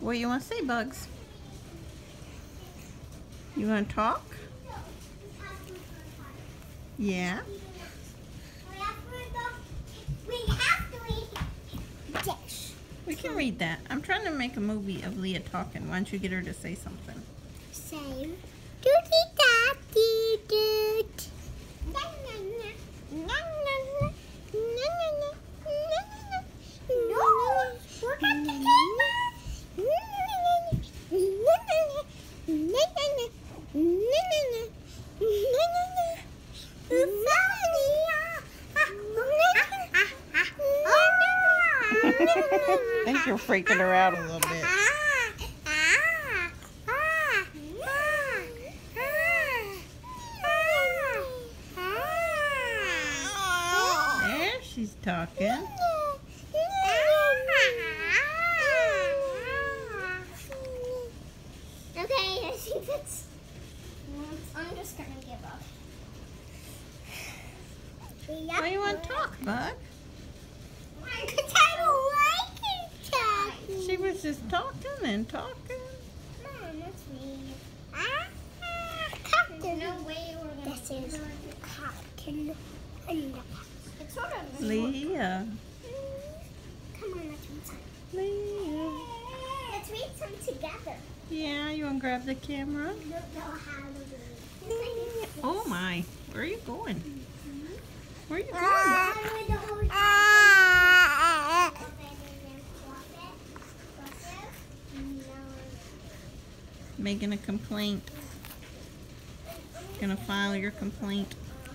What do you want to say, Bugs? You want to talk? Yeah. We can read that. I'm trying to make a movie of Leah talking. Why don't you get her to say something? Same. Doody doot. No, look at the camera. I think you're freaking her out a little bit. There, she's talking. Okay, I think that's. I'm just gonna give up. Why do you want to talk, Bug? Because I don't like it talking. She was just talking and talking. Mom, that's weird. Captain. No way we're gonna. This is Captain. It's sort of. Leah. Come on, let's read some. Leah. Let's read some together. Yeah, you want to grab the camera? I don't know how to do it. Oh my, where are you going? Where are you going? Making a complaint. Gonna file your complaint.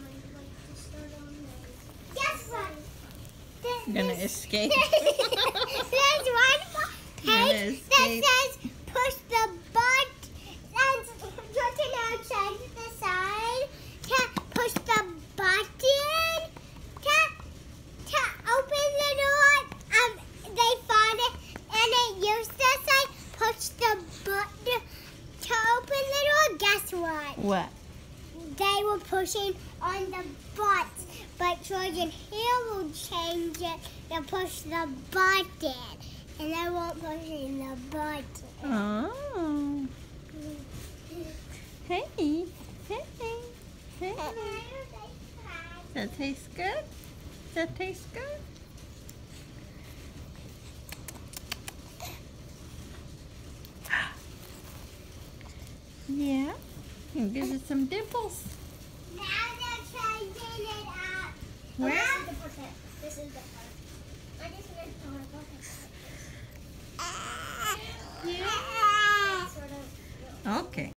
Guess what? Gonna escape. There's one page that says push the button. And Jordan now change the side to push the button to open the door. They found it and it used to say push the button to open the door. Guess what? What? They were pushing on the button, but Jordan here will change it to push the button. And I won't push in the button. Oh. Hey. Hey. Hey. Does that taste good? Does that taste good? Yeah. And give it some dimples. Now they're changing it up. Where? This is the part. I just went Yeah. Okay.